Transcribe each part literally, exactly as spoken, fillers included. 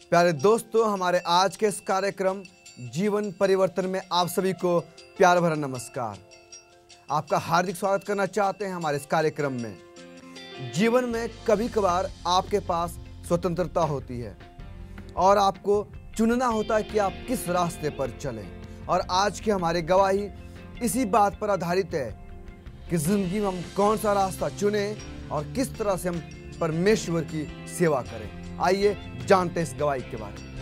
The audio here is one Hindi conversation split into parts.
प्यारे दोस्तों, हमारे आज के इस कार्यक्रम जीवन परिवर्तन में आप सभी को प्यार भरा नमस्कार। आपका हार्दिक स्वागत करना चाहते हैं हमारे इस कार्यक्रम में। जीवन में कभी कभार आपके पास स्वतंत्रता होती है और आपको चुनना होता है कि आप किस रास्ते पर चलें। और आज की हमारी गवाही इसी बात पर आधारित है कि जिंदगी में हम कौन सा रास्ता चुनें और किस तरह से हम परमेश्वर की सेवा करें। आइए जानते हैं इस गवाही के बारे में।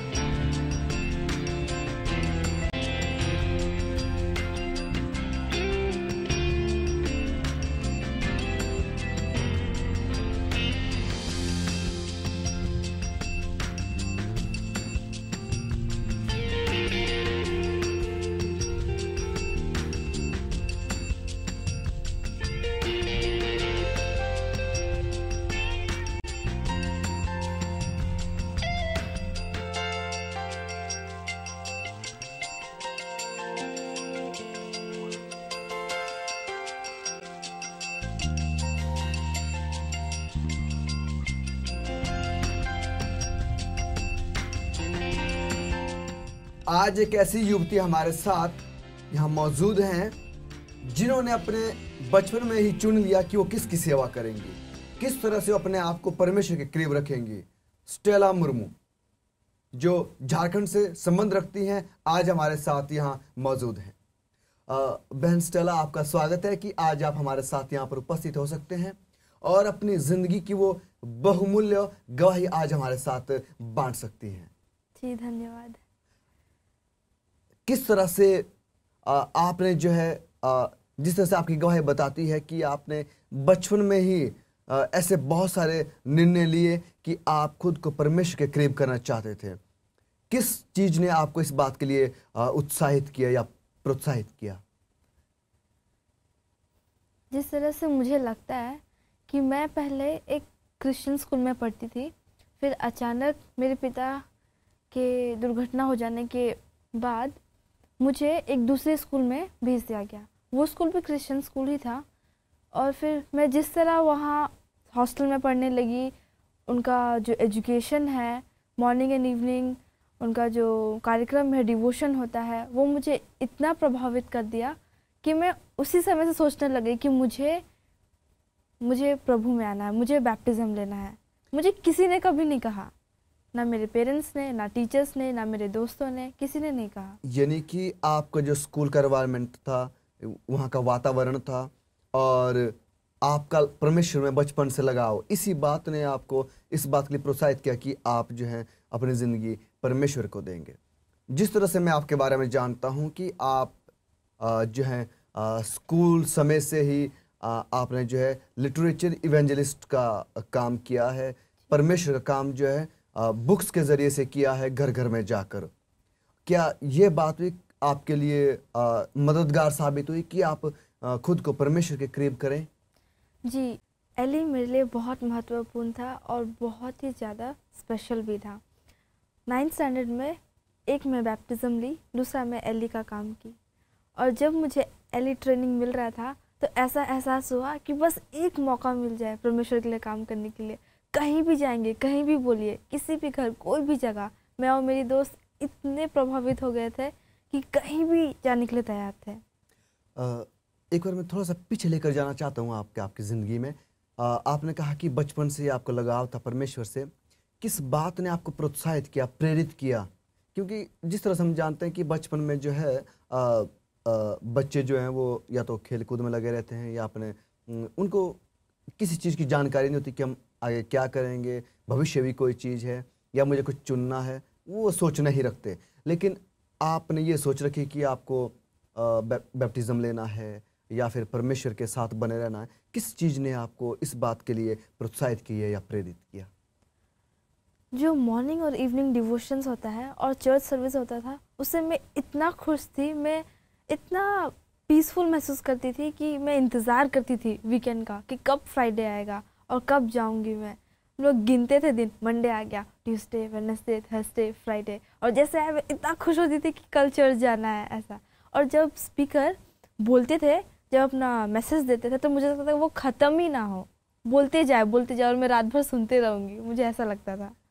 आज एक ऐसी युवती हमारे साथ यहाँ मौजूद हैं जिन्होंने अपने बचपन में ही चुन लिया कि वो किसकी सेवा करेंगी, किस तरह से वो अपने आप को परमेश्वर के करीब रखेंगी। स्टेला मुर्मू, जो झारखंड से संबंध रखती हैं, आज हमारे साथ यहाँ मौजूद हैं। बहन स्टेला, आपका स्वागत है कि आज आप हमारे साथ यहाँ पर उपस्थित हो सकते हैं और अपनी जिंदगी की वो बहुमूल्य गवाही आज हमारे साथ बांट सकती हैं। जी धन्यवाद। किस तरह से आ, आपने जो है आ, जिस तरह से आपकी गवाही बताती है कि आपने बचपन में ही आ, ऐसे बहुत सारे निर्णय लिए कि आप खुद को परमेश्वर के करीब करना चाहते थे। किस चीज ने आपको इस बात के लिए आ, उत्साहित किया या प्रोत्साहित किया? जिस तरह से मुझे लगता है कि मैं पहले एक क्रिश्चियन स्कूल में पढ़ती थी, फिर अचानक मेरे पिता के दुर्घटना हो जाने के बाद मुझे एक दूसरे स्कूल में भेज दिया गया। वो स्कूल भी क्रिश्चियन स्कूल ही था और फिर मैं जिस तरह वहाँ हॉस्टल में पढ़ने लगी, उनका जो एजुकेशन है, मॉर्निंग एंड इवनिंग उनका जो कार्यक्रम है, डिवोशन होता है, वो मुझे इतना प्रभावित कर दिया कि मैं उसी समय से सोचने लगी कि मुझे मुझे प्रभु में आना है, मुझे बैप्टिज्म लेना है। मुझे किसी ने कभी नहीं कहा, ना मेरे पेरेंट्स ने, ना टीचर्स ने, ना मेरे दोस्तों ने, किसी ने नहीं कहा। यानी कि आपका जो स्कूल का एनवायरनमेंट था, वहाँ का वातावरण था और आपका परमेश्वर में बचपन से लगाव, इसी बात ने आपको इस बात के लिए प्रोत्साहित किया कि आप जो है अपनी ज़िंदगी परमेश्वर को देंगे। जिस तरह से मैं आपके बारे में जानता हूँ कि आप आ, जो है आ, स्कूल समय से ही आ, आपने जो है लिटरेचर इवेंजलिस्ट का काम किया है, परमेश्वर का काम जो है बुक्स के ज़रिए से किया है, घर घर में जाकर। क्या ये बात भी आपके लिए आ, मददगार साबित हुई कि आप आ, खुद को परमेश्वर के करीब करें? जी, एली मेरे लिए बहुत महत्वपूर्ण था और बहुत ही ज़्यादा स्पेशल भी था। नाइन्थ स्टैंडर्ड में एक मैं बैप्टिज़म ली, दूसरा मैं एली का काम की। और जब मुझे एली ट्रेनिंग मिल रहा था तो ऐसा एहसास हुआ कि बस एक मौका मिल जाए परमेश्वर के लिए काम करने के लिए। कहीं भी जाएंगे, कहीं भी बोलिए, किसी भी घर, कोई भी जगह, मैं और मेरी दोस्त इतने प्रभावित हो गए थे कि कहीं भी जाने के लिए तैयार थे। आ, एक बार मैं थोड़ा सा पीछे लेकर जाना चाहता हूँ आपके आपकी ज़िंदगी में। आ, आपने कहा कि बचपन से आपको लगाव था परमेश्वर से। किस बात ने आपको प्रोत्साहित किया, प्रेरित किया? क्योंकि जिस तरह से हम जानते हैं कि बचपन में जो है आ, आ, बच्चे जो हैं वो या तो खेल कूद में लगे रहते हैं या अपने उनको किसी चीज़ की जानकारी नहीं होती कि हम आगे क्या करेंगे, भविष्य भी कोई चीज़ है या मुझे कुछ चुनना है, वो सोचना ही रखते। लेकिन आपने ये सोच रखी कि आपको बैप्टिज्म लेना है या फिर परमेश्वर के साथ बने रहना है। किस चीज़ ने आपको इस बात के लिए प्रोत्साहित किया या प्रेरित किया? जो मॉर्निंग और इवनिंग डिवोशंस होता है और चर्च सर्विस होता था, उससे मैं इतना खुश थी, मैं इतना पीसफुल महसूस करती थी कि मैं इंतज़ार करती थी वीकेंड का कि कब फ्राइडे आएगा और कब जाऊंगी मैं। हम लोग गिनते थे दिन, मंडे आ गया, ट्यूसडे, वेडनेसडे, थर्सडे, फ्राइडे, और जैसे आए मैं इतना खुश होती थी कि कल चर्च जाना है ऐसा। और जब स्पीकर बोलते थे, जब अपना मैसेज देते थे, तो मुझे लगता था वो ख़त्म ही ना हो, बोलते जाए बोलते जाए और मैं रात भर सुनते रहूँगी, मुझे ऐसा लगता था।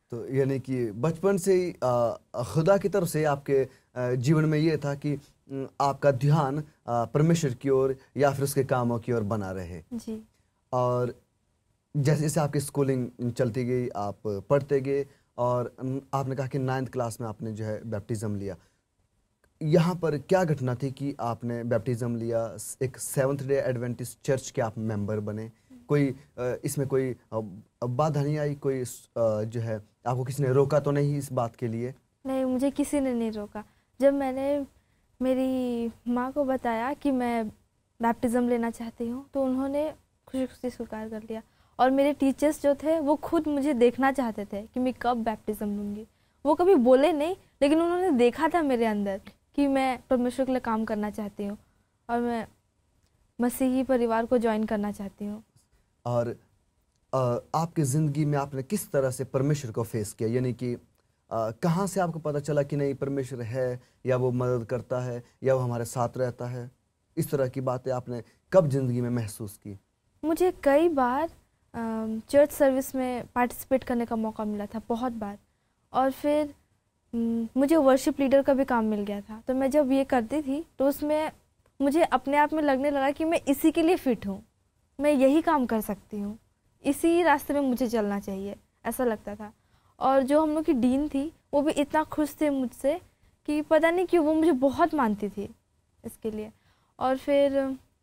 तो यानी कि बचपन से ही अ, खुदा की तरफ से आपके अ, जीवन में ये था कि उम, आपका ध्यान अ, परमेश्वर की ओर या फिर उसके कामों की ओर बना रहे। जी। और जैसे जैसे आपकी स्कूलिंग चलती गई, आप पढ़ते गए और उम, आपने कहा कि नाइन्थ क्लास में आपने जो है बैप्टिज़्म लिया। यहाँ पर क्या घटना थी कि आपने बैप्टिज़्म लिया, स एक सेवंथ डे एडवेंटिस्ट चर्च के आप मेंबर बने? कोई अ, इसमें कोई अ, बाधा नहीं आई? कोई स अ, जो है आपको किसी ने रोका तो नहीं इस बात के लिए? नहीं, मुझे किसी ने नहीं रोका। जब मैंने मेरी माँ को बताया कि मैं बैप्टिज़्म लेना चाहती हूँ, तो उन्होंने खुशी-खुशी स्वीकार कर लिया। और मेरे टीचर्स जो थे, वो खुद मुझे देखना चाहते थे कि मैं कब बैप्टिज़्म लूँगी। वो कभी बोले नहीं, लेकिन उन्होंने देखा था मेरे अंदर कि मैं परमेश्वर के लिए काम करना चाहती हूँ और मैं मसीही परिवार को जॉइन करना चाहती हूँ। और अ, आपकी ज़िंदगी में आपने किस तरह से परमेश्वर को फेस किया? यानी कि अ, कहाँ से आपको पता चला कि नहीं परमेश्वर है, या वो मदद करता है, या वो हमारे साथ रहता है? इस तरह की बातें आपने कब ज़िंदगी में महसूस की? मुझे कई बार अम, चर्च सर्विस में पार्टिसिपेट करने का मौका मिला था, बहुत बार। और फिर उम, मुझे वर्शिप लीडर का भी काम मिल गया था। तो मैं जब ये करती थी, तो उसमें मुझे अपने आप में लगने लगा कि मैं इसी के लिए फ़िट हूँ। मैं यही काम कर सकती हूँ। इसी रास्ते में मुझे चलना चाहिए, ऐसा लगता था। और जो हम लोग की डीन थी, वो भी इतना खुश थे मुझसे कि पता नहीं क्यों वो मुझे बहुत मानती थी इसके लिए। और फिर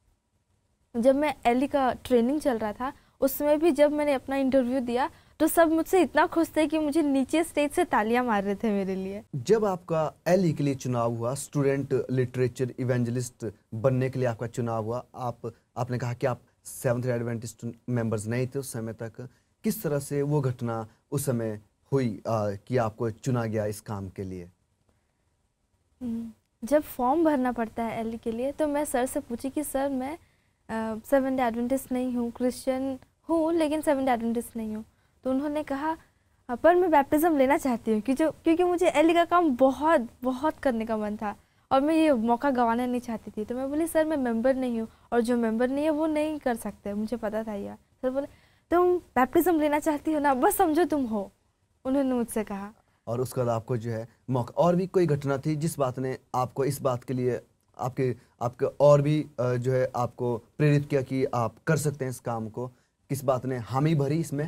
जब मैं एली का ट्रेनिंग चल रहा था, उसमें भी जब मैंने अपना इंटरव्यू दिया, तो सब मुझसे इतना खुश थे कि मुझे नीचे स्टेज से तालियां मार रहे थे मेरे लिए। जब आपका एली के लिए चुनाव हुआ, स्टूडेंट लिटरेचर इवेंजलिस्ट बनने के लिए आपका चुनाव हुआ, आप आपने कहा कि आप सेवंथ एडवेंटिस्ट मेंबर्स नहीं थे उस समय तक। किस तरह से वो घटना उस समय हुई अ, कि आपको चुना गया इस काम के लिए? हम्म, जब फॉर्म भरना पड़ता है एली के लिए, तो मैं सर से पूछी कि सर मैं सेवंथ डे एडवेंटिस्ट नहीं हूँ, क्रिश्चियन हूँ लेकिन सेवंथ डे एडवेंटिस्ट नहीं हूँ। तो उन्होंने कहा "हाँ, पर मैं बैप्टिज़्म लेना चाहती हूँ, क्योंकि क्योंकि मुझे एली का काम बहुत बहुत करने का मन था और मैं ये मौका गंवाना नहीं चाहती थी। तो मैं बोली सर मैं मेंबर नहीं हूँ, और जो मेंबर नहीं है वो नहीं कर सकते, मुझे पता था यार। सर बोले तुम बैप्टिज़्म लेना चाहती हो ना, बस समझो तुम हो, उन्होंने मुझसे कहा। और उसके बाद आपको जो है मौका, और भी कोई घटना थी जिस बात ने आपको इस बात के लिए आपके आपके और भी अ, जो है आपको प्रेरित किया कि आप कर सकते हैं इस काम को? किस बात ने हामी भरी इसमें?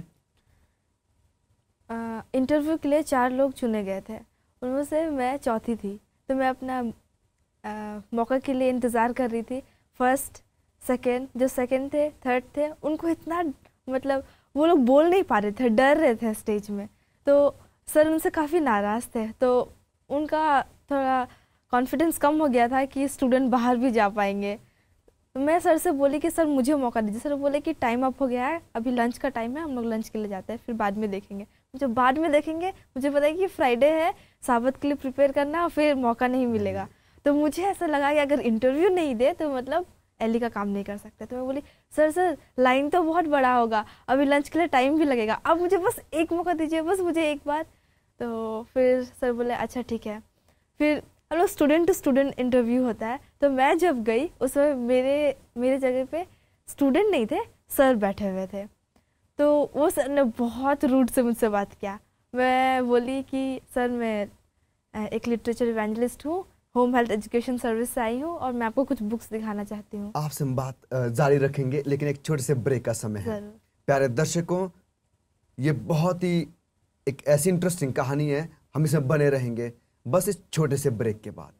इंटरव्यू के लिए चार लोग चुने गए थे, उनमें से मैं चौथी थी। तो मैं अपना आ, मौका के लिए इंतज़ार कर रही थी। फर्स्ट सेकंड, जो सेकंड थे, थर्ड थे, उनको इतना मतलब वो लोग बोल नहीं पा रहे थे, डर रहे थे स्टेज में। तो सर उनसे काफ़ी नाराज़ थे, तो उनका थोड़ा कॉन्फिडेंस कम हो गया था कि स्टूडेंट बाहर भी जा पाएंगे। तो मैं सर से बोली कि सर मुझे मौका दीजिए। सर बोले कि टाइम अप हो गया है, अभी लंच का टाइम है, हम लोग लंच के लिए जाते हैं, फिर बाद में देखेंगे। जब बाद में देखेंगे, मुझे पता है कि फ्राइडे है, साबत के लिए प्रिपेयर करना, फिर मौका नहीं मिलेगा। तो मुझे ऐसा लगा कि अगर इंटरव्यू नहीं दे तो मतलब एली का काम नहीं कर सकते। तो मैं बोली सर सर लाइन तो बहुत बड़ा होगा, अभी लंच के लिए टाइम भी लगेगा, अब मुझे बस एक मौका दीजिए, बस मुझे एक बार। तो फिर सर बोले अच्छा ठीक है। फिर हम लोग स्टूडेंट टू स्टूडेंट इंटरव्यू होता है। तो मैं जब गई उसमें मेरे मेरे जगह पे स्टूडेंट नहीं थे, सर बैठे हुए थे। तो वो सर ने बहुत रूड से मुझसे बात किया। मैं बोली कि सर मैं एक लिटरेचर इवेंजलिस्ट हूँ, होम हेल्थ एजुकेशन सर्विस से आई हूँ, और मैं आपको कुछ बुक्स दिखाना चाहती हूँ। आपसे हम बात अ, जारी रखेंगे, लेकिन एक छोटे से ब्रेक का समय है। ज़रूर। प्यारे दर्शकों, ये बहुत ही एक ऐसी इंटरेस्टिंग कहानी है, हम इसमें बने रहेंगे बस इस छोटे से ब्रेक के बाद।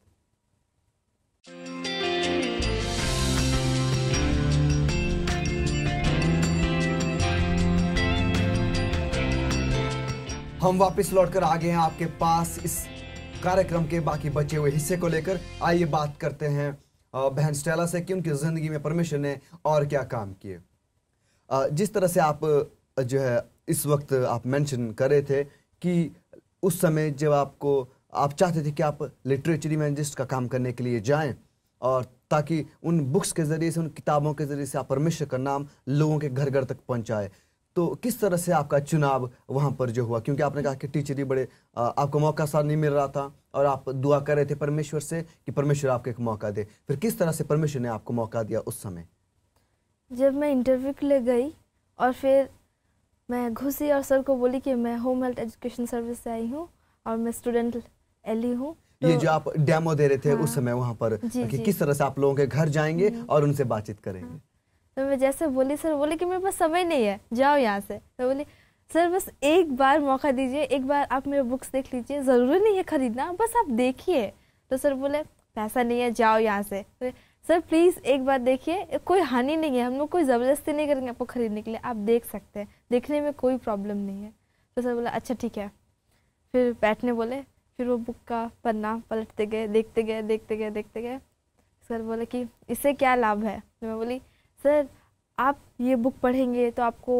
हम वापस लौटकर आ गए हैं आपके पास इस कार्यक्रम के बाकी बचे हुए हिस्से को लेकर। आइए बात करते हैं अ, बहन स्टेला से कि उनकी जिंदगी में परमेश्वर ने और क्या काम किए। अ, जिस तरह से आप अ, जो है इस वक्त आप मेंशन कर रहे थे कि उस समय जब आपको आप चाहते थे कि आप लिटरेचर इवेंजलिस्ट का काम करने के लिए जाएं, और ताकि उन बुक्स के ज़रिए से, उन किताबों के ज़रिए से आप परमेश्वर का नाम लोगों के घर घर तक पहुंचाए। तो किस तरह से आपका चुनाव वहाँ पर जो हुआ? क्योंकि आपने कहा कि टीचर ही बड़े अ, आपको मौका सा नहीं मिल रहा था, और आप दुआ कर रहे थे परमेश्वर से कि परमेश्वर आपको एक मौका दे। फिर किस तरह से परमेश्वर ने आपको मौका दिया उस समय? जब मैं इंटरव्यू के लिए गई और फिर मैं घुसी और सर को बोली कि मैं होम हेल्थ एजुकेशन सर्विस से आई हूँ और मैं स्टूडेंट एली हूँ। तो ये जो आप डेमो दे रहे थे हाँ, उस समय वहाँ पर जी, कि जी, किस तरह से आप लोगों के घर जाएंगे और उनसे बातचीत करेंगे। हाँ, तो मैं जैसे बोली, सर बोले कि मेरे पास समय नहीं है, जाओ यहाँ से। तो बोली सर बस एक बार मौका दीजिए, एक बार आप मेरे बुक्स देख लीजिए, ज़रूरी नहीं है खरीदना, बस आप देखिए। तो सर बोले पैसा नहीं है, जाओ यहाँ से। सर प्लीज़ एक बार देखिए, कोई हानि नहीं है, हम लोग कोई ज़बरदस्ती नहीं करेंगे आपको खरीदने के लिए, आप देख सकते हैं, देखने में कोई प्रॉब्लम नहीं है। तो सर बोला अच्छा ठीक है। फिर बैठने बोले, फिर वो बुक का पन्ना पलटते गए, देखते गए देखते गए देखते गए। सर बोले कि इससे क्या लाभ है। तो मैं बोली सर आप ये बुक पढ़ेंगे तो आपको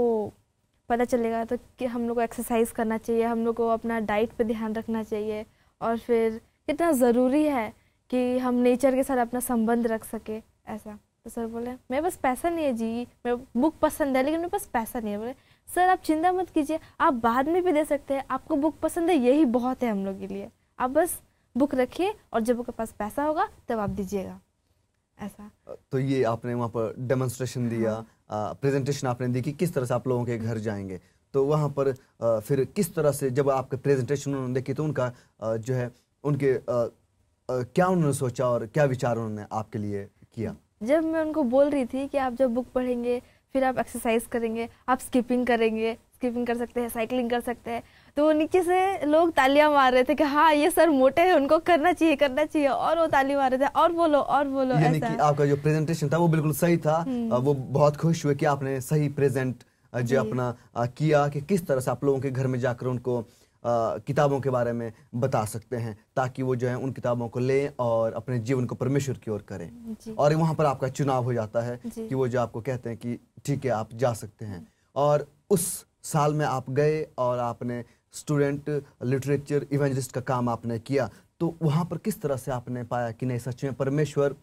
पता चलेगा तो कि हम लोग को एक्सरसाइज करना चाहिए, हम लोग को अपना डाइट पे ध्यान रखना चाहिए, और फिर कितना ज़रूरी है कि हम नेचर के साथ अपना संबंध रख सके ऐसा। तो सर बोले मेरे पास पैसा नहीं है जी, मेरे बुक पसंद है लेकिन मेरे पास पैसा नहीं है। बोले सर आप चिंता मत कीजिए, आप बाद में भी दे सकते हैं, आपको बुक पसंद है यही बहुत है हम लोग के लिए, आप बस बुक रखिए और जब आपके पास पैसा होगा तब आप दीजिएगा ऐसा। तो ये आपने वहाँ पर डेमोन्स्ट्रेशन दिया, प्रेजेंटेशन आपने दी कि किस तरह से आप लोगों के घर जाएंगे। तो वहाँ पर आ, फिर किस तरह से जब आपके प्रेजेंटेशन उन्होंने देखी तो उनका आ, जो है उनके आ, आ, क्या उन्होंने सोचा और क्या विचार उन्होंने आपके लिए किया? जब मैं उनको बोल रही थी कि आप जब बुक पढ़ेंगे फिर आप एक्सरसाइज करेंगे, आप स्किपिंग करेंगे, स्किपिंग कर सकते हैं, साइकिलिंग कर सकते हैं, तो नीचे से लोग तालियां मार रहे थे कि हाँ ये सर मोटे हैं, उनको करना चाहिए करना चाहिए, और वो ताली मार रहे थे और बोलो और बोलो। यानी ऐसा कि आपका जो प्रेजेंटेशन था वो बिल्कुल सही था। वो बहुत खुश हुए कि आपने सही प्रेजेंट जो अपना किया कि किस तरह से आप लोगों के घर में जाकर उनको आ, किताबों के बारे में बता सकते हैं ताकि वो जो है उन किताबों को लें और अपने जीवन को परमेश्वर की ओर करें। और वहाँ पर आपका चुनाव हो जाता है कि वो जो आपको कहते हैं कि ठीक है आप जा सकते हैं। और उस साल में आप गए और आपने स्टूडेंट लिटरेचर इवेंजलिस्ट का काम आपने किया। तो वहाँ पर किस तरह से आपने पाया कि नहीं सच में परमेश्वर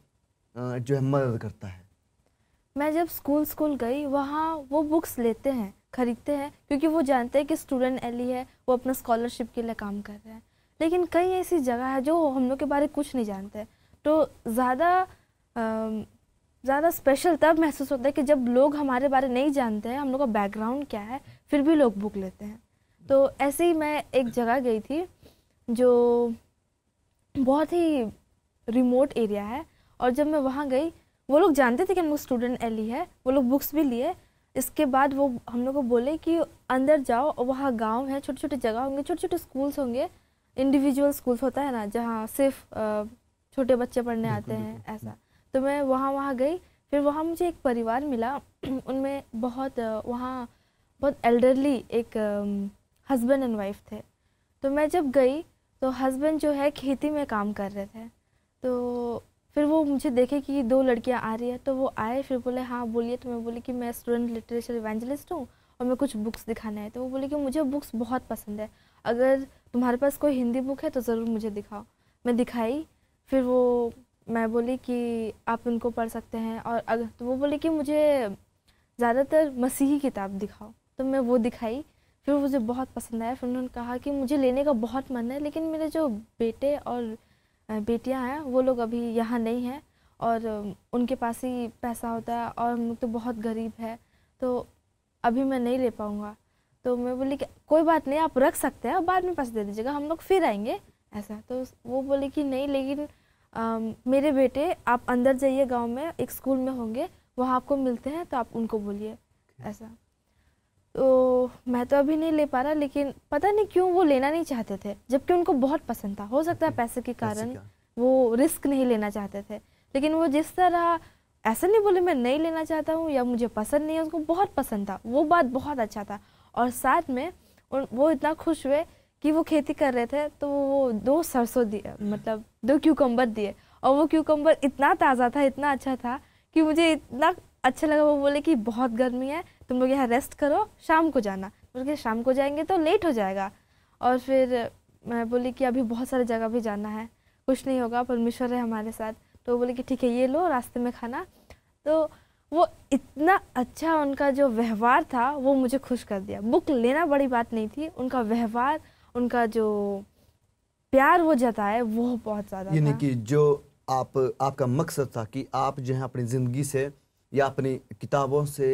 जो है मदद करता है? मैं जब स्कूल स्कूल गई वहाँ वो बुक्स लेते हैं, खरीदते हैं, क्योंकि वो जानते हैं कि स्टूडेंट एली है, वो अपना स्कॉलरशिप के लिए काम कर रहे हैं। लेकिन कई ऐसी जगह है जो हम लोग के बारे में कुछ नहीं जानते, तो ज़्यादा ज़्यादा स्पेशल तब महसूस होता है कि जब लोग हमारे बारे नहीं जानते हैं, हम लोग का बैकग्राउंड क्या है, फिर भी लोग बुक लेते हैं। तो ऐसे ही मैं एक जगह गई थी जो बहुत ही रिमोट एरिया है, और जब मैं वहाँ गई वो लोग जानते थे कि हम लोग स्टूडेंट एली है, वो लोग बुक्स भी लिए। इसके बाद वो हम लोग को बोले कि अंदर जाओ और वहाँ गांव है, छोटे छोटे जगह होंगे, छोटे छोटे स्कूल्स होंगे, इंडिविजुअल स्कूल्स होता है ना जहाँ सिर्फ छोटे बच्चे पढ़ने आते हैं ऐसा। तो मैं वहाँ वहाँ गई, फिर वहाँ मुझे एक परिवार मिला, उनमें बहुत वहाँ बहुत एल्डरली एक हस्बैंड एंड वाइफ थे। तो मैं जब गई तो हस्बैंड जो है खेती में काम कर रहे थे, तो फिर वो मुझे देखे कि दो लड़कियां आ रही है, तो वो आए, फिर बोले हाँ बोलिए। तो मैं बोली कि मैं स्टूडेंट लिटरेचर इवेंजलिस्ट हूँ और मैं कुछ बुक्स दिखाना है। तो वो बोले कि मुझे बुक्स बहुत पसंद है, अगर तुम्हारे पास कोई हिंदी बुक है तो ज़रूर मुझे दिखाओ। मैं दिखाई, फिर वो मैं बोली कि आप उनको पढ़ सकते हैं, और अगर तो वो बोले कि मुझे ज़्यादातर मसीही किताब दिखाओ, तो मैं वो दिखाई, फिर मुझे बहुत पसंद आया। फिर उन्होंने कहा कि मुझे लेने का बहुत मन है, लेकिन मेरे जो बेटे और बेटियां हैं वो लोग अभी यहाँ नहीं हैं और उनके पास ही पैसा होता है और हम लोग तो बहुत गरीब है, तो अभी मैं नहीं ले पाऊँगा। तो मैं बोली कि कोई बात नहीं, आप रख सकते हैं, बाद में पैसे दे दीजिएगा, हम लोग फिर आएंगे ऐसा। तो वो बोले कि नहीं, लेकिन आ, मेरे बेटे आप अंदर जाइए, गांव में एक स्कूल में होंगे, वहाँ आपको मिलते हैं, तो आप उनको बोलिए ऐसा। तो मैं तो अभी नहीं ले पा रहा, लेकिन पता नहीं क्यों वो लेना नहीं चाहते थे, जबकि उनको बहुत पसंद था। हो सकता है पैसे के कारण वो रिस्क नहीं लेना चाहते थे, लेकिन वो जिस तरह ऐसा नहीं बोले मैं नहीं लेना चाहता हूँ या मुझे पसंद नहीं है, उसको बहुत पसंद था, वो बात बहुत अच्छा था। और साथ में वो इतना खुश हुए कि वो खेती कर रहे थे, तो वो दो सरसों दिए, मतलब दो क्यूकम्बर दिए, और वो क्यूकम्बर इतना ताज़ा था, इतना अच्छा था कि मुझे इतना अच्छा लगा। वो बोले कि बहुत गर्मी है, तुम लोग यहाँ रेस्ट करो, शाम को जाना। बोले शाम को जाएंगे तो लेट हो जाएगा। और फिर मैं बोली कि अभी बहुत सारी जगह भी जाना है, कुछ नहीं होगा, परमेश्वर है हमारे साथ। तो वो बोले कि ठीक है, ये लो रास्ते में खाना। तो वो इतना अच्छा उनका जो व्यवहार था वो मुझे खुश कर दिया। बुक लेना बड़ी बात नहीं थी, उनका व्यवहार, उनका जो प्यार वो जताए वो बहुत ज़्यादा। यानी कि जो आप आपका मकसद था कि आप जो है अपनी ज़िंदगी से या अपनी किताबों से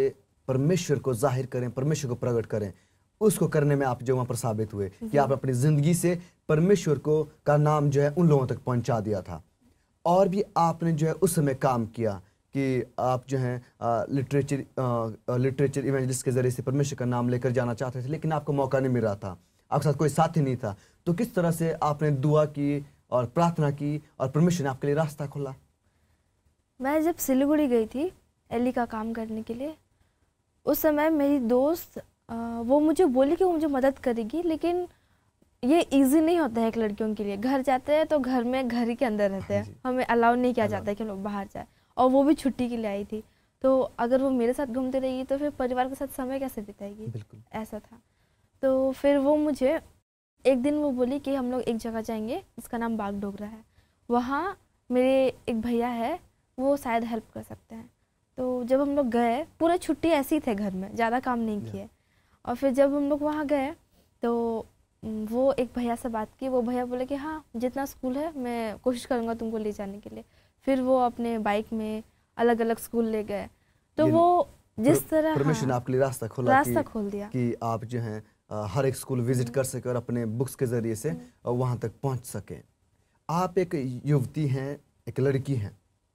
परमेश्वर को जाहिर करें, परमेश्वर को प्रकट करें, उसको करने में आप जो वहाँ पर साबित हुए कि आप अपनी ज़िंदगी से परमेश्वर को का नाम जो है उन लोगों तक पहुँचा दिया था। और भी आपने जो है उस समय काम किया कि आप जो हैं लिटरेचर लिटरेचर इवेंजलिस्ट के ज़रिए से परमेश्वर का नाम लेकर जाना चाहते थे, लेकिन आपको मौका नहीं मिल रहा था, आपके साथ कोई साथी नहीं था। तो किस तरह से आपने दुआ की और प्रार्थना की और परमेश्वर ने आपके लिए रास्ता खोला? मैं जब सिलीगुड़ी गई थी एली का काम करने के लिए, उस समय मेरी दोस्त आ, वो मुझे बोली कि वो मुझे मदद करेगी, लेकिन ये इजी नहीं होता है एक लड़कियों के लिए। घर जाते हैं तो घर में घर ही के अंदर रहते हैं, हमें अलाउ नहीं किया जाता है कि हम लोग बाहर जाए, और वो भी छुट्टी के लिए आई थी। तो अगर वो मेरे साथ घूमते रहेगी तो फिर परिवार के साथ समय कैसे बिताएगी, बिल्कुल ऐसा था। तो फिर वो मुझे एक दिन वो बोली कि हम लोग एक जगह जाएंगे, उसका नाम बागडोगरा है, वहाँ मेरे एक भैया है, वो शायद हेल्प कर सकते हैं। तो जब हम लोग गए, पूरा छुट्टी ऐसे ही थे घर में, ज़्यादा काम नहीं किए। और फिर जब हम लोग वहाँ गए तो वो एक भैया से बात की, वो भैया बोले कि हाँ जितना स्कूल है मैं कोशिश करूँगा तुमको ले जाने के लिए। फिर वो अपने बाइक में अलग अलग स्कूल ले गए। तो वो जिस तरह परमेश्वर ने आपके लिए रास्ता खोला, रास्ता खोल दिया कि आप जो हैं हर एक स्कूल विजिट कर सके और अपने बुक्स के ज़रिए से वहाँ तक पहुँच सके। आप एक युवती हैं, एक लड़की हैं,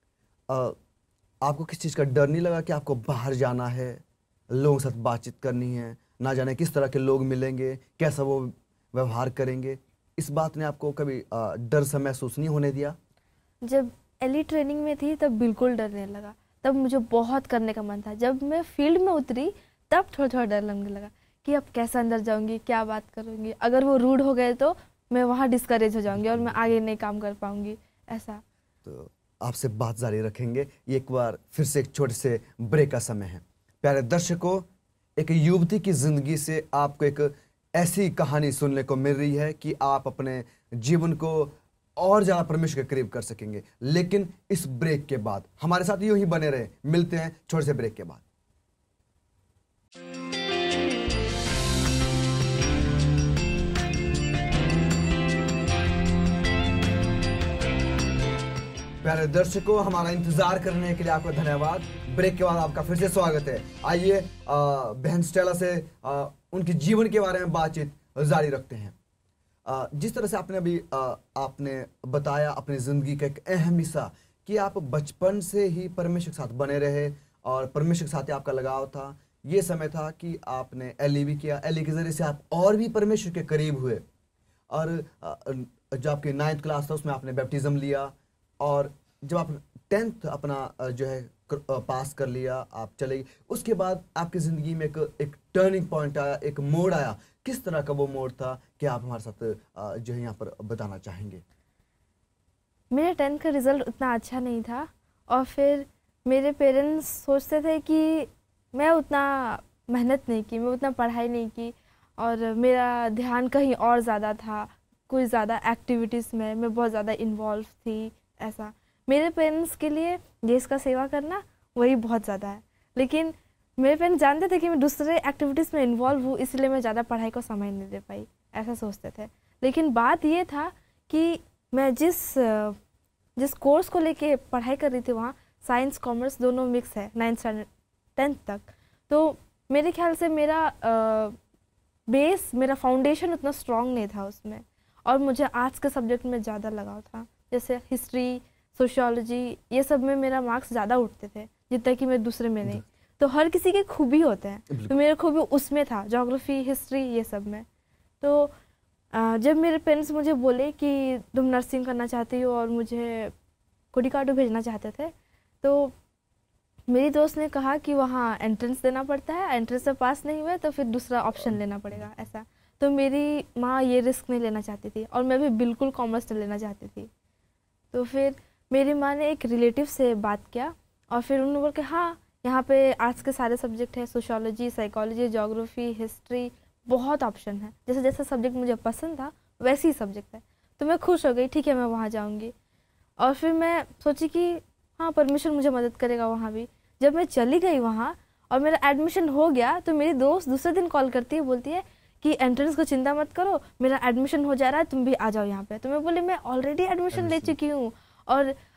आपको किस चीज़ का डर नहीं लगा कि आपको बाहर जाना है, लोगों के साथ बातचीत करनी है, ना जाने किस तरह के लोग मिलेंगे, कैसा वो व्यवहार करेंगे? इस बात ने आपको कभी डर सा महसूस नहीं होने दिया? जब एली ट्रेनिंग में थी तब बिल्कुल डर नहीं लगा, तब मुझे बहुत करने का मन था। जब मैं फील्ड में उतरी तब थोड़ा थोड़ा डर लगने लगा कि अब कैसे अंदर जाऊंगी, क्या बात करूंगी, अगर वो रूड हो गए तो मैं वहाँ डिस्करेज हो जाऊंगी और मैं आगे नहीं काम कर पाऊंगी, ऐसा। तो आपसे बात जारी रखेंगे, एक बार फिर से एक छोटे से ब्रेक का समय है। प्यारे दर्शकों, एक युवती की जिंदगी से आपको एक ऐसी कहानी सुनने को मिल रही है कि आप अपने जीवन को और ज़्यादा परमेश्वर के करीब कर सकेंगे, लेकिन इस ब्रेक के बाद। हमारे साथ यूं ही बने रहे, मिलते हैं छोटे से ब्रेक के बाद। प्यारे दर्शकों, हमारा इंतजार करने के लिए आपका धन्यवाद। ब्रेक के बाद आपका फिर से स्वागत है। आइए बहन स्टेला से आ, उनके जीवन के बारे में बातचीत जारी रखते हैं। आ, जिस तरह से आपने अभी आ, आपने बताया अपनी ज़िंदगी का एक अहम हिस्सा कि आप बचपन से ही परमेश्वर के साथ बने रहे और परमेश्वर के साथ ही आपका लगाव था। ये समय था कि आपने एली भी किया, एली के ज़रिए से आप और भी परमेश्वर के करीब हुए, और जब आपकी नाइन्थ क्लास था उसमें आपने बैप्टिज्म लिया, और जब आप टेंथ अपना जो है पास कर लिया, आप चले गए। उसके बाद आपकी ज़िंदगी में एक एक टर्निंग पॉइंट आया, एक मोड़ आया। किस तरह का वो मोड़ था कि आप हमारे साथ जो है यहाँ पर बताना चाहेंगे? मेरे टेंथ का रिज़ल्ट उतना अच्छा नहीं था, और फिर मेरे पेरेंट्स सोचते थे कि मैं उतना मेहनत नहीं की, मैं उतना पढ़ाई नहीं की, और मेरा ध्यान कहीं और ज़्यादा था, कुछ ज़्यादा एक्टिविटीज़ में मैं बहुत ज़्यादा इन्वॉल्व थी, ऐसा। मेरे पेरेंट्स के लिए देश का सेवा करना वही बहुत ज़्यादा है, लेकिन मेरे पेरेंट्स जानते थे कि मैं दूसरे एक्टिविटीज़ में इन्वॉल्व हूँ, इसलिए मैं ज़्यादा पढ़ाई को समय नहीं दे पाई, ऐसा सोचते थे। लेकिन बात ये था कि मैं जिस जिस कोर्स को लेके पढ़ाई कर रही थी वहाँ साइंस कॉमर्स दोनों मिक्स है, नाइन्थ स्टैंडर्ड टेंथ तक। तो मेरे ख्याल से मेरा बेस, मेरा फाउंडेशन उतना स्ट्रॉन्ग नहीं था उसमें, और मुझे आर्ट्स के सब्जेक्ट में ज़्यादा लगाव था, जैसे हिस्ट्री, सोशियोलॉजी, ये सब में मेरा मार्क्स ज़्यादा उठते थे जितना कि मैं दूसरे में नहीं। तो हर किसी के खूबी होते हैं, तो मेरा खूबी उसमें था, ज्योग्राफी, हिस्ट्री, ये सब में। तो जब मेरे पेरेंट्स मुझे बोले कि तुम नर्सिंग करना चाहती हो और मुझे कोडिकाडो भेजना चाहते थे, तो मेरी दोस्त ने कहा कि वहाँ एंट्रेंस देना पड़ता है, एंट्रेंस से पास नहीं हुए तो फिर दूसरा ऑप्शन लेना पड़ेगा, ऐसा। तो मेरी माँ ये रिस्क नहीं लेना चाहती थी, और मैं भी बिल्कुल कॉमर्स नहीं लेना चाहती थी। तो फिर मेरी माँ ने एक रिलेटिव से बात किया, और फिर उन्होंने बोला कि हाँ यहाँ पे आर्ट्स के सारे सब्जेक्ट है, सोशियोलॉजी, साइकोलॉजी, ज्योग्राफी, हिस्ट्री, बहुत ऑप्शन है, जैसे जैसे सब्जेक्ट मुझे पसंद था वैसे ही सब्जेक्ट है। तो मैं खुश हो गई, ठीक है मैं वहाँ जाऊँगी। और फिर मैं सोची कि हाँ परमेश्वर मुझे मदद करेगा वहाँ भी। जब मैं चली गई वहाँ और मेरा एडमिशन हो गया, तो मेरी दोस्त दूसरे दिन कॉल करती है, बोलती है कि एंट्रेंस को चिंता मत करो, मेरा एडमिशन हो जा रहा है, तुम भी आ जाओ यहाँ पे। तो मैं बोली मैं ऑलरेडी एडमिशन ले चुकी हूँ, और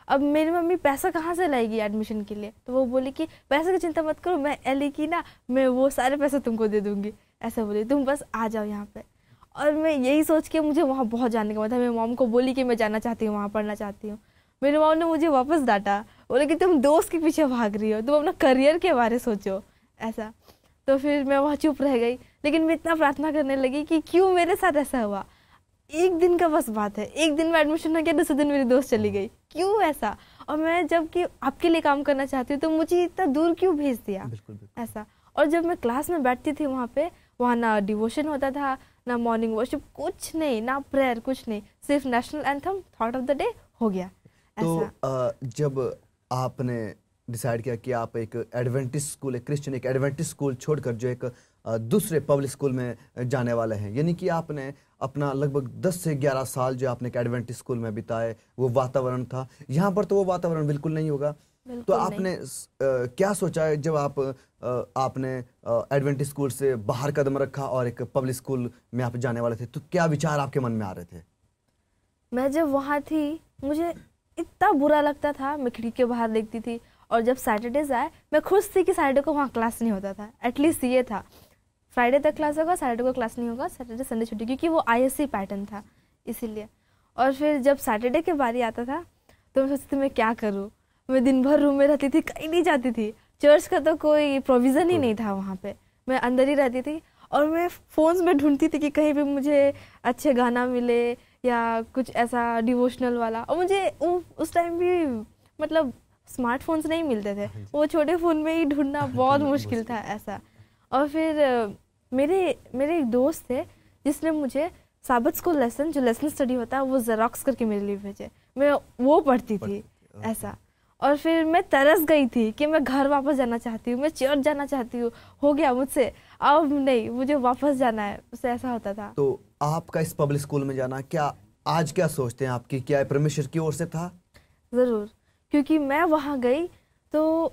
अब मेरी मम्मी पैसा कहाँ से लाएगी एडमिशन के लिए, तो वो बोली कि पैसे की चिंता मत करो, मैं एली की ना, मैं वो सारे पैसे तुमको दे दूंगी, ऐसा बोली, तुम बस आ जाओ यहाँ पे। और मैं यही सोच के मुझे वहाँ बहुत जाने का मतलब, मेरी मॉम को बोली कि मैं जाना चाहती हूँ, वहाँ पढ़ना चाहती हूँ। मेरी मॉम ने मुझे वापस डांटा, बोले कि तुम दोस्त के पीछे भाग रही हो, तुम अपना करियर के बारे सोचो, ऐसा। तो फिर मैं वहाँ चुप रह गई, लेकिन मैं इतना प्रार्थना करने लगी कि क्यों मेरे साथ ऐसा हुआ। एक दिन का बस बात है, एक दिन में एडमिशन हो गया, दूसरे दिन मेरी दोस्त चली गई, क्यों ऐसा। और मैं जब कि आपके लिए काम करना चाहती हूँ तो मुझे इतना दूर क्यों भेज दिया, बिल्कुल, बिल्कुल। ऐसा। और जब मैं क्लास में बैठती थी वहाँ पे, वहाँ ना डिवोशन होता था, ना मॉर्निंग वर्शिप, कुछ नहीं, ना प्रेयर, कुछ नहीं, सिर्फ national anthem, thought of the day हो गया, तो ऐसा। अ, जब आपने डिसाइड किया कि आप एक एडवेंटिस्ट स्कूल, एक क्रिश्चियन एक एडवेंटिस्ट स्कूल छोड़कर जो एक अ, दूसरे पब्लिक स्कूल में जाने वाले हैं, यानी कि आपने अपना लगभग दस से ग्यारह साल जो आपने एक एडवेंटिस्ट स्कूल में बिताए, वो वातावरण था, यहाँ पर तो वो वातावरण बिल्कुल नहीं होगा। तो बिल्कुल आपने स- अ, क्या सोचा है जब आप अ, आपने एडवेंटिस्ट स्कूल से बाहर कदम रखा और एक पब्लिक स्कूल में आप जाने वाले थे, तो क्या विचार आपके मन में आ रहे थे? मैं जब वहाँ थी मुझे इतना बुरा लगता था, मैं खिड़की के बाहर देखती थी। और जब सैटरडेज आए, मैं खुश थी कि सैटरडे को वहाँ क्लास नहीं होता था, एटलीस्ट ये था, फ्राइडे तक क्लास होगा, सैटरडे को क्लास नहीं होगा, सैटरडे संडे छुट्टी, क्योंकि वो आईएससी पैटर्न था इसीलिए। और फिर जब सैटरडे के बारी आता था तो मैं सोचती थी मैं क्या करूँ, मैं दिन भर रूम में रहती थी, कहीं नहीं जाती थी, चर्च का तो कोई प्रोविज़न ही नहीं था वहाँ पे, मैं अंदर ही रहती थी। और मैं फ़ोन्स में ढूंढती थी कि कहीं भी मुझे अच्छे गाना मिले या कुछ ऐसा डिवोशनल वाला। और मुझे वो उस टाइम भी मतलब स्मार्टफोन्स नहीं मिलते थे, वो छोटे फ़ोन में ही ढूंढना बहुत मुश्किल था, ऐसा। और फिर अ, मेरे मेरे एक दोस्त थे जिसने मुझे साबत स्कूल लेसन, जो लेसन स्टडी होता है, वो जेरोक्स करके मेरे लिए भेजे, मैं वो पढ़ती थी, ऐसा। और फिर मैं तरस गई थी कि मैं घर वापस जाना चाहती हूँ, मैं चर्च जाना चाहती हूँ, हो गया मुझसे, अब नहीं, मुझे वापस जाना है, उससे ऐसा होता था। तो आपका इस पब्लिक स्कूल में जाना, क्या आज क्या सोचते हैं आपकी, क्या ये परमेश्वर की ओर से था? ज़रूर, क्योंकि मैं वहाँ गई तो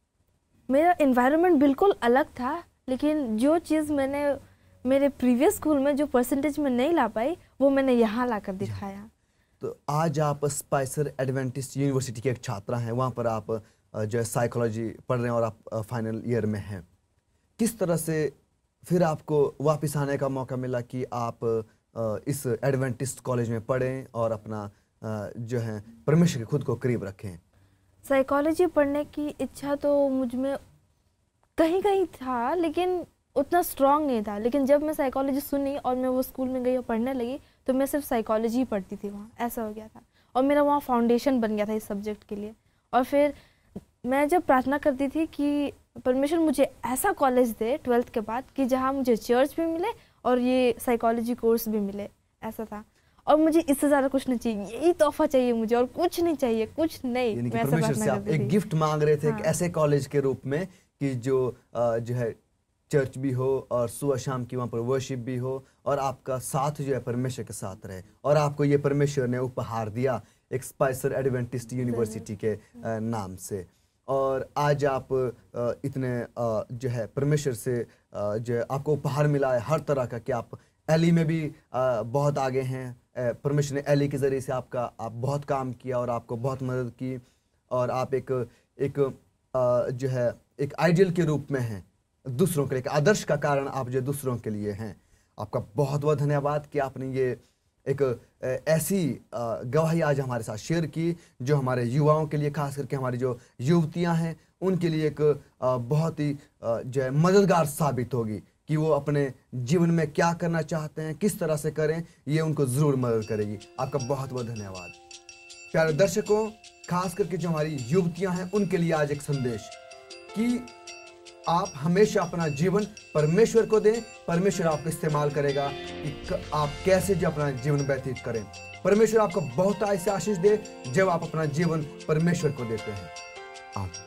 मेरा एनवायरनमेंट बिल्कुल अलग था, लेकिन जो चीज़ मैंने मेरे प्रीवियस स्कूल में जो परसेंटेज में नहीं ला पाई, वो मैंने यहाँ ला कर दिखाया। तो आज आप स्पाइसर एडवेंटिस्ट यूनिवर्सिटी के एक छात्रा हैं, वहाँ पर आप अ, जो है साइकोलॉजी पढ़ रहे हैं और आप फाइनल ईयर में हैं। किस तरह से फिर आपको वापस आने का मौका मिला कि आप अ, इस एडवेंटिस्ट कॉलेज में पढ़ें और अपना अ, जो है परमेश्वर के खुद को करीब रखें? साइकोलॉजी पढ़ने की इच्छा तो मुझ में कहीं कहीं था, लेकिन उतना स्ट्रांग नहीं था। लेकिन जब मैं साइकोलॉजी सुनी और मैं वो स्कूल में गई और पढ़ने लगी, तो मैं सिर्फ साइकोलॉजी ही पढ़ती थी वहाँ, ऐसा हो गया था। और मेरा वहाँ फाउंडेशन बन गया था इस सब्जेक्ट के लिए। और फिर मैं जब प्रार्थना करती थी कि परमेश्वर मुझे ऐसा कॉलेज दे ट्वेल्थ के बाद कि जहाँ मुझे चर्च भी मिले और ये साइकोलॉजी कोर्स भी मिले, ऐसा था। और मुझे इससे ज़्यादा कुछ नहीं चाहिए, यही तोहफा चाहिए मुझे, और कुछ नहीं चाहिए, कुछ नहीं। यानी कि मैं ऐसा परमेश्वर से प्रार्थना आप करती एक थी। गिफ्ट मांग रहे थे, हाँ। एक ऐसे कॉलेज के रूप में कि जो अ, जो है चर्च भी हो और सुबह शाम की वहाँ पर वर्शिप भी हो और आपका साथ जो है परमेश्वर के साथ रहे। और आपको ये परमेश्वर ने उपहार दिया एक स्पाइसर एडवेंटिस्ट यूनिवर्सिटी के अ, नाम से। और आज आप अ, इतने अ, जो है परमेश्वर से अ, जो है आपको उपहार मिला है हर तरह का, कि आप एली में भी अ, बहुत आगे हैं। अ, परमेश्वर ने एली के ज़रिए से आपका आप बहुत काम किया और आपको बहुत मदद की, और आप एक एक अ, जो है एक आइडियल के रूप में हैं दूसरों के लिए, एक आदर्श का कारण आप जो दूसरों के लिए हैं। आपका बहुत बहुत धन्यवाद कि आपने ये एक अ, ऐसी अ, गवाही आज हमारे साथ शेयर की, जो हमारे युवाओं के लिए, खास करके हमारी जो युवतियां हैं, उनके लिए एक अ, बहुत ही अ, जो है मददगार साबित होगी कि वो अपने जीवन में क्या करना चाहते हैं, किस तरह से करें, ये उनको ज़रूर मदद करेगी। आपका बहुत बहुत धन्यवाद। प्यारे दर्शकों, खास करके जो हमारी युवतियां हैं, उनके लिए आज एक संदेश कि आप हमेशा अपना जीवन परमेश्वर को दें, परमेश्वर आपको इस्तेमाल करेगा कि क- आप कैसे जो अपना जीवन व्यतीत करें। परमेश्वर आपको बहुत ऐसे आशीष दे जब आप अपना जीवन परमेश्वर को देते हैं। आप